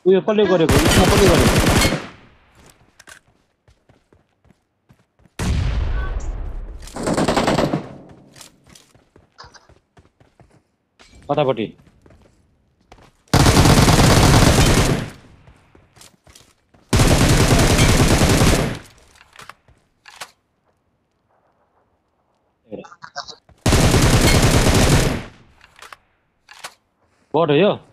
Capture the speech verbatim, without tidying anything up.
उयो कसले गरेको यसमा कसले गरेको कतापट्टि बट हो यो